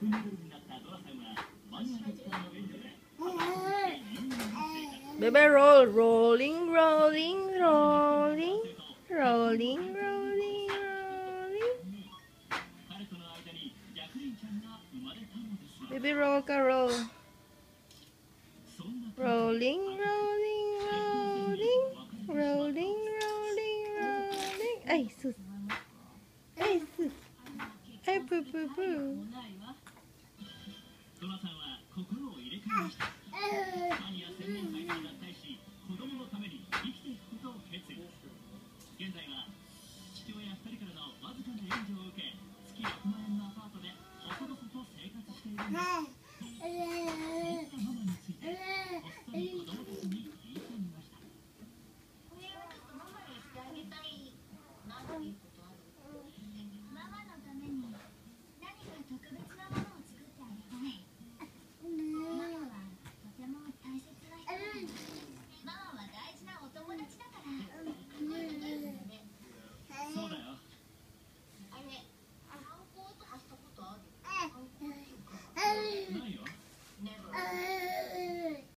Baby roll, rolling, rolling, rolling, rolling, rolling, rolling. Baby roll ka roll. Rolling, rolling, rolling, rolling, rolling, rolling. Ay, sus. Ay, sus. Ay, poo, poo, poo. はい。